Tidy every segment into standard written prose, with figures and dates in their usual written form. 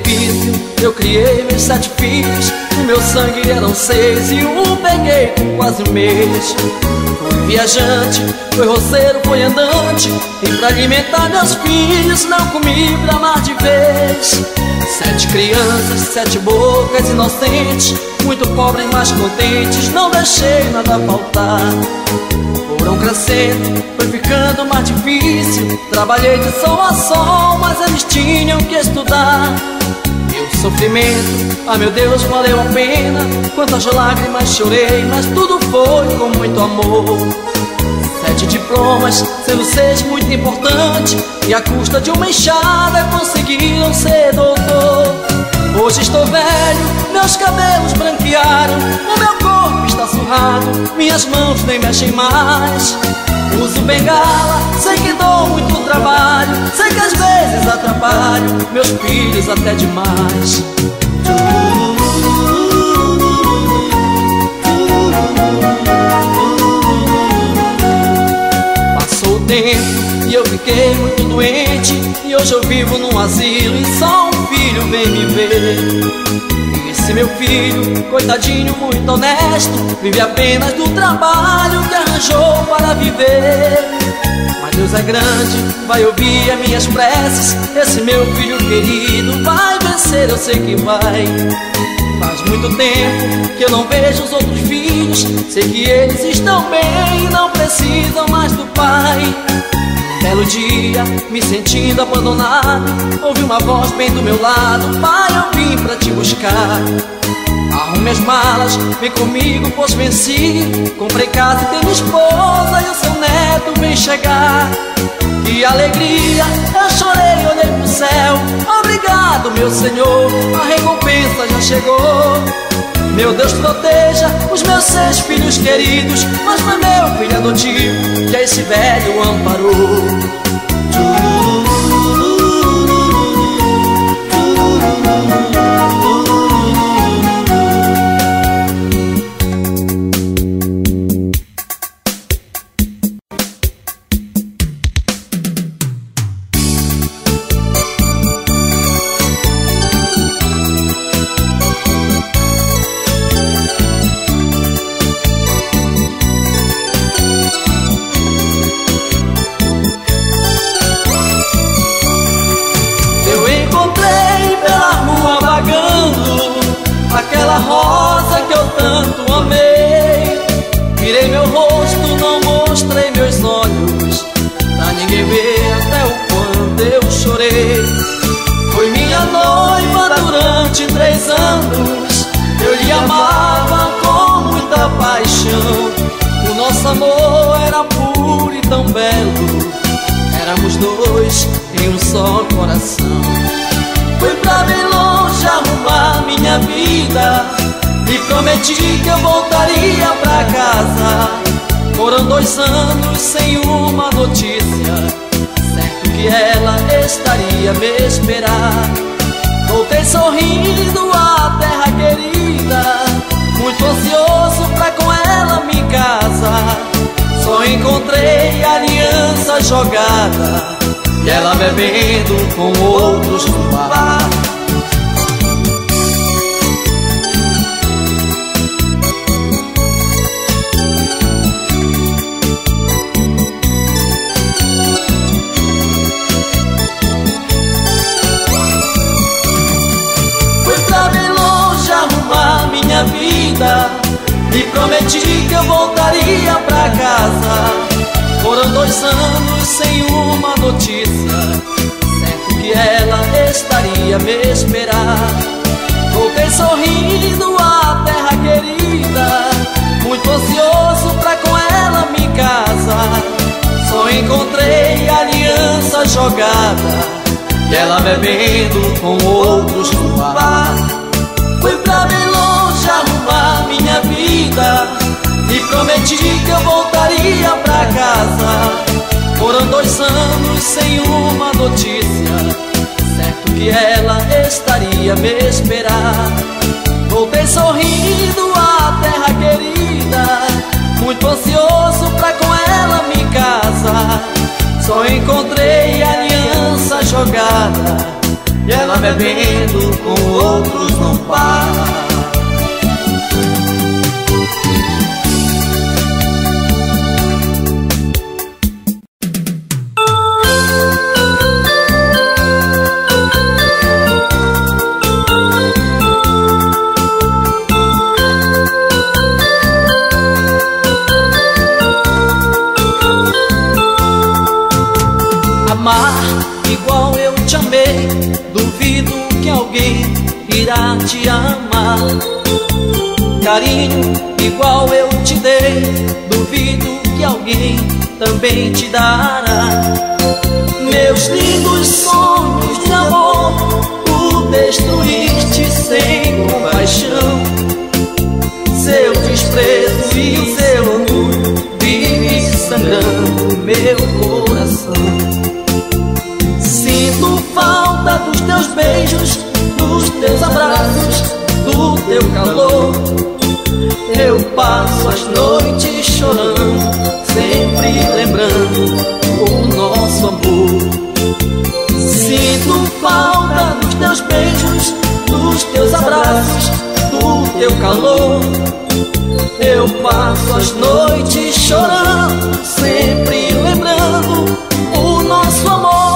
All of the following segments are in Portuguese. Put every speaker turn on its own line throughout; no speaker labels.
precipício eu criei meus 7 filhos. No meu sangue eram 6 e um peguei com quase um mês. Fui viajante, foi roceiro, foi andante, e pra alimentar meus filhos não comi pra amar de vez. 7 crianças, 7 bocas inocentes, muito pobres mas contentes, não deixei nada faltar. Foram crescendo, foi ficando mais difícil, trabalhei de sol a sol, mas eles tinham que estudar. Meu sofrimento, ah meu Deus, valeu a pena, quantas lágrimas chorei, mas tudo foi com muito amor. 7 diplomas, sendo 6 muito importante, e à custa de uma enxada conseguiram ser doutor. Hoje estou velho, meus cabelos branquearam, o meu corpo está surrado, minhas mãos nem mexem mais. Uso bengala, sei que dou muito trabalho, sei que às vezes atrapalho meus filhos até demais. Passou o tempo e eu fiquei muito doente, e hoje eu vivo num asilo e só um filho vem me ver. Esse meu filho, coitadinho, muito honesto, vive apenas do trabalho que arranjou para viver. Mas Deus é grande, vai ouvir as minhas preces, esse meu filho querido vai vencer, eu sei que vai. Faz muito tempo que eu não vejo os outros filhos, sei que eles estão bem e não precisam mais do pai. Belo dia, me sentindo abandonado, ouvi uma voz bem do meu lado: pai, eu vim pra te buscar. Arrume as malas, vem comigo, pois venci. Comprei casa e tenho esposa e o seu neto vem chegar. Que alegria, eu chorei, olhei pro céu. Obrigado, meu Senhor, a recompensa já chegou. Meu Deus, proteja os meus 6 filhos queridos, mas foi meu filho adotivo que esse velho amparou. Aquela rosa que eu tanto amei, virei meu rosto, não mostrei meus olhos, pra ninguém ver até o quanto eu chorei. Foi minha noiva durante 3 anos, eu lhe amava com muita paixão. O nosso amor era puro e tão belo, éramos 2 em um só coração. Fui pra bem longe arrumar minha vida, e prometi que eu voltaria pra casa. Foram 2 anos sem uma notícia, certo que ela estaria a me esperar. Voltei sorrindo à terra querida, muito ansioso pra com ela me casar. Só encontrei aliança jogada, e ela bebendo com outros no bar. Fui pra bem longe arrumar minha vida, e prometi que eu voltaria pra casa. Foram 2 anos sem uma notícia, certo que ela estaria a me esperar. Voltei sorrindo à terra querida, muito ansioso pra com ela me casar. Só encontrei aliança jogada, e ela bebendo com outros no bar. Fui pra bem longe arrumar minha vida, e prometi que eu voltaria pra casa. Foram 2 anos sem uma notícia, certo que ela estaria a me esperar. Voltei sorrindo à terra querida, muito ansioso pra com ela me casar. Só encontrei aliança jogada, e ela bebendo sorrindo com outros não para.
Amar igual eu te amei, duvido que alguém irá te amar. Carinho igual eu te dei, duvido que alguém também te dará. Meus lindos sonhos de amor, tu destruíste sem compaixão. Seu desprezo e o seu orgulho vive sangrando meu coração. Sinto falta dos teus beijos, dos teus abraços, do teu calor. Eu passo as noites chorando, sempre lembrando o nosso amor. Sinto falta dos teus beijos, dos teus abraços, do teu calor. Eu passo as noites chorando, sempre lembrando o nosso amor.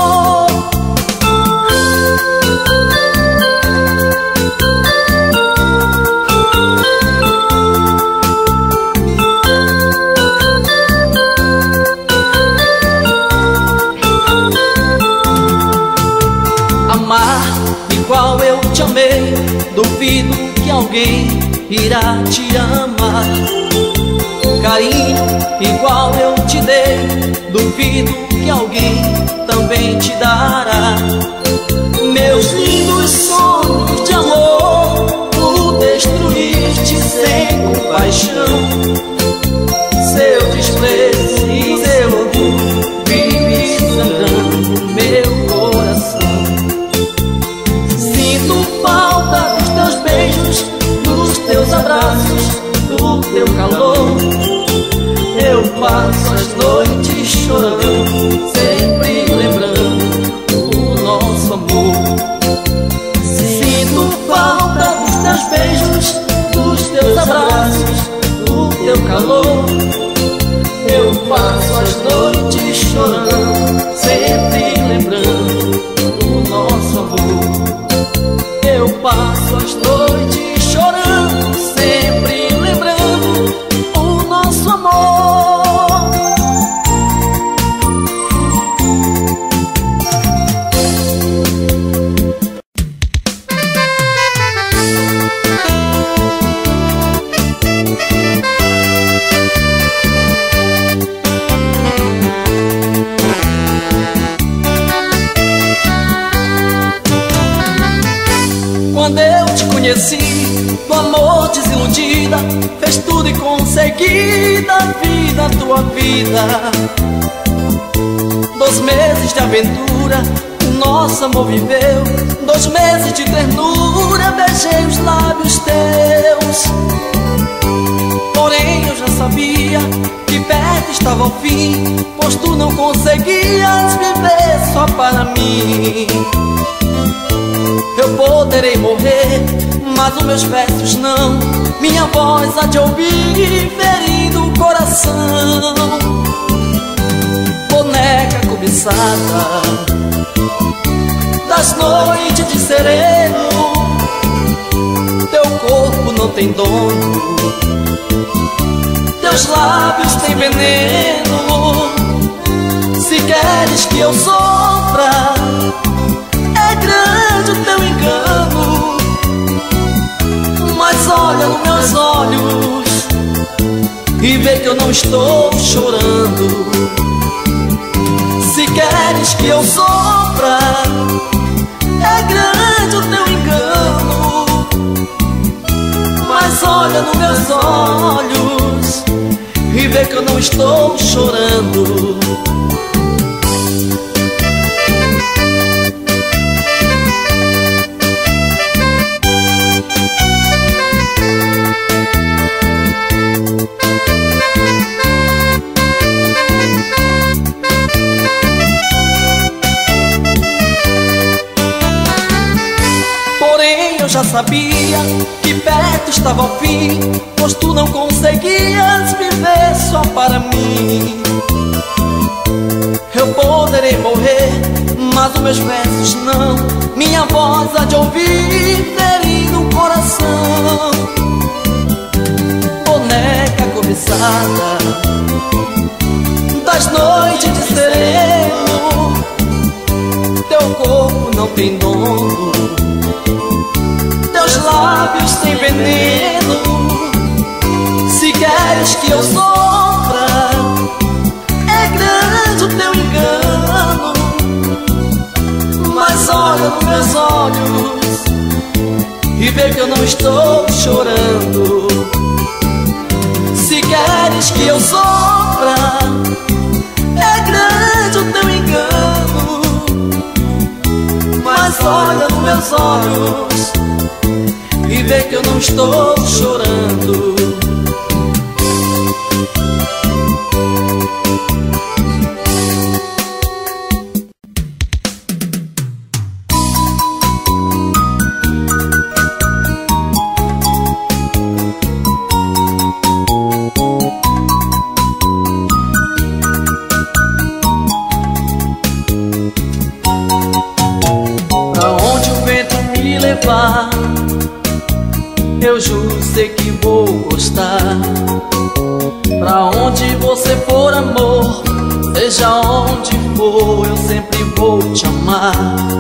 Amar igual eu te amei, duvido que alguém irá te amar. Carinho igual eu te dei, duvido que alguém também te dará. Meus lindos sonhos de amor, tu destruíste sem compaixão. Seu desprezo e seu orgulho vive sangrando meu coração. Sinto falta dos teus beijos, dos teus abraços, do teu calor. Eu passo as noites chorando, sempre lembrando o nosso amor. Sinto falta dos teus beijos, dos teus abraços, do teu calor. Eu passo as noites chorando, sempre lembrando o nosso amor. Eu passo as noites chorando, sempre lembrando o nosso amor. Quando eu te conheci, do amor desiludida, fez tudo e consegui da vida a tua vida. 2 meses de aventura, o nosso amor viveu. 2 meses de ternura, beijei os lábios teus. Porém eu já sabia que perto estava o fim, pois tu não conseguias viver só para mim. Eu poderei morrer, mas os meus versos não. Minha voz há de ouvir, ferindo o coração. Boneca cobiçada das noites de sereno, teu corpo não tem dono, teus lábios têm veneno. Se queres que eu sofra, é grande o teu engano. Mas olha nos meus olhos e vê que eu não estou chorando. Se queres que eu sofra, é grande o teu engano. Mas olha nos meus olhos e vê que eu não estou chorando.
sabia que perto estava o fim, pois tu não conseguias viver só para mim. Eu poderei morrer, mas os meus versos não, minha voz há de ouvir, ferindo o coração. Boneca cobiçada das noites de sereno, teu corpo não tem dono, teus lábios têm veneno. Se queres que eu sofra, é grande o teu engano. Mas olha nos meus olhos e vê que eu não estou chorando. Se queres que eu sofra, é grande o teu engano. Mas olha nos meus olhos e vê que eu não estou chorando. Eu juro, sei que vou gostar. Pra onde você for, amor, seja onde for, eu sempre vou te amar.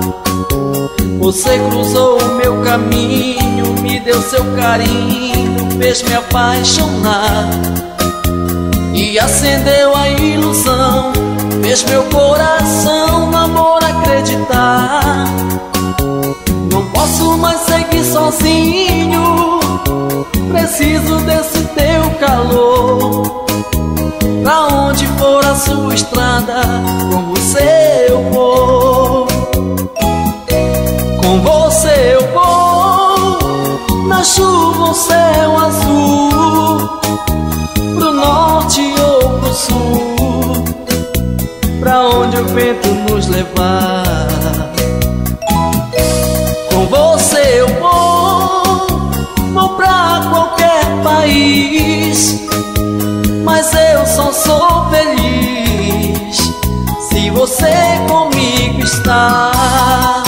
Você cruzou o meu caminho, me deu seu carinho, fez me apaixonar e acendeu a ilusão, fez meu coração no amor acreditar. Não posso mais seguir sozinho, preciso desse teu calor. Pra onde for a sua estrada, com você eu vou. Com você eu vou, na chuva ou céu azul, pro norte ou pro sul, pra onde o vento nos levar. Com você eu vou pra qualquer país, mas eu só sou feliz se você comigo está.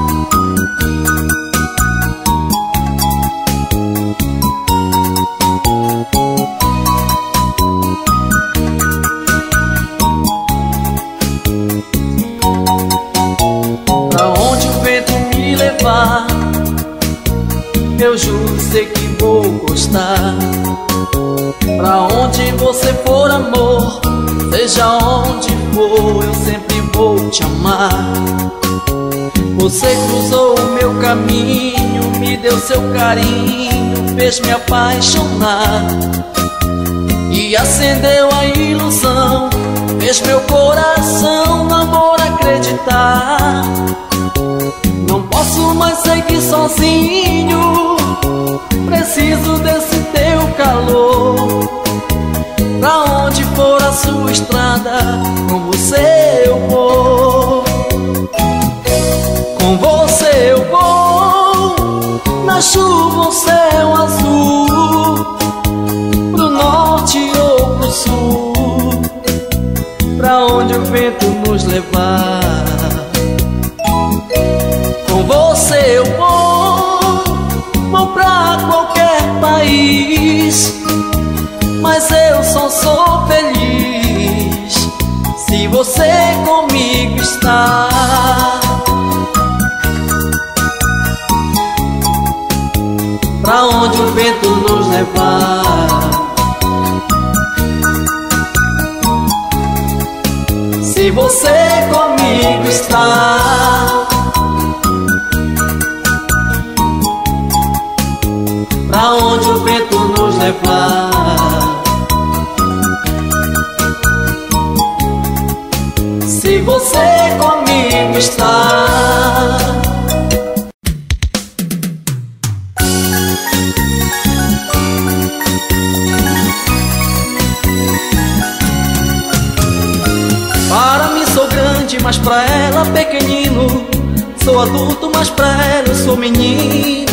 Pra onde o vento me levar, eu juro, sei que vou gostar. Pra onde você for, amor, seja onde for, eu sempre vou te amar. Você cruzou o meu caminho, me deu seu carinho, fez me apaixonar e acendeu a ilusão, fez meu coração no amor acreditar. Não posso mais seguir sozinho, preciso desse teu calor. Pra onde for a sua estrada, com você eu vou. Com você eu vou, na chuva ou céu azul, pro norte ou pro sul, pra onde o vento nos levar. Com você eu vou pra qualquer país, mas eu só sou feliz se você comigo está. Pra onde o vento nos levar, se você comigo está. Pra onde o vento nos levar, se você comigo está. Para mim sou grande, mas pra ela pequenino. Sou adulto, mas pra ela eu sou menino.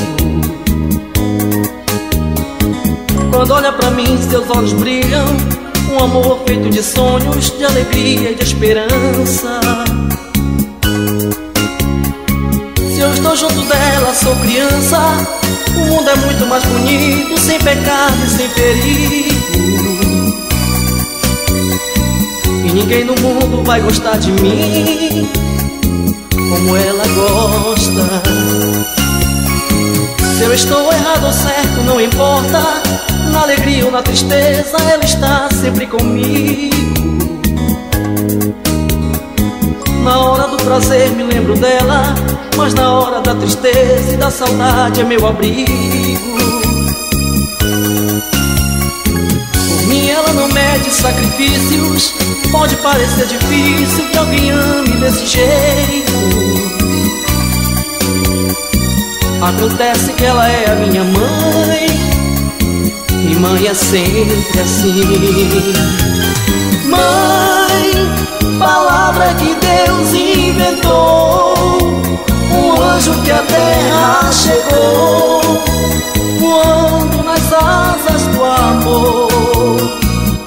Quando olha pra mim, seus olhos brilham, um amor feito de sonhos, de alegria e de esperança. Se eu estou junto dela, sou criança. O mundo é muito mais bonito, sem pecado e sem perigo. E ninguém no mundo vai gostar de mim como ela gosta. Se eu estou errado ou certo, não importa. Na alegria ou na tristeza, ela está sempre comigo. Na hora do prazer me lembro dela, mas na hora da tristeza e da saudade é meu abrigo. Por mim ela não mede sacrifícios. Pode parecer difícil que alguém ame desse jeito. Acontece que ela é a minha mãe, e mãe é sempre assim. Mãe, palavra que Deus inventou, um anjo que a terra chegou, voando nas asas do amor.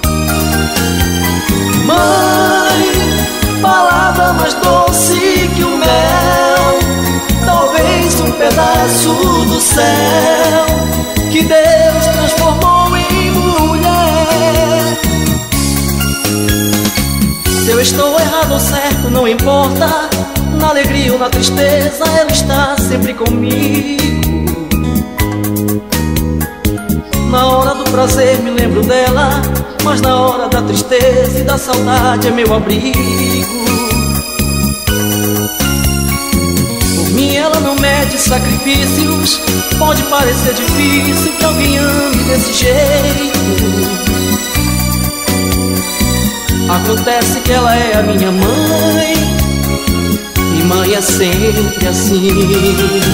Mãe, palavra mais doce que o mel, talvez um pedaço do céu que Deus transformou em mulher. Se eu estou errado ou certo, não importa. Na alegria ou na tristeza, ela está sempre comigo. Na hora do prazer me lembro dela, mas na hora da tristeza e da saudade é meu abrigo. Por mim ela não mede sacrifícios. Pode parecer difícil que alguém ame desse jeito. Acontece que ela é a minha mãe, e mãe é sempre assim.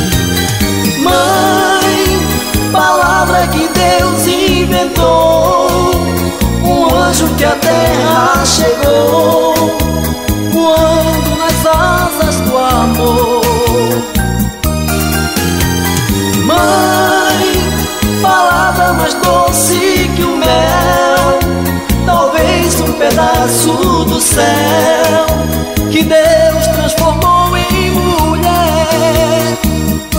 Mãe, palavra que Deus inventou, um anjo que a terra chegou, voando nas asas do amor. Mãe, palavra mais doce que o mel, talvez um pedaço do céu que Deus transformou em mulher.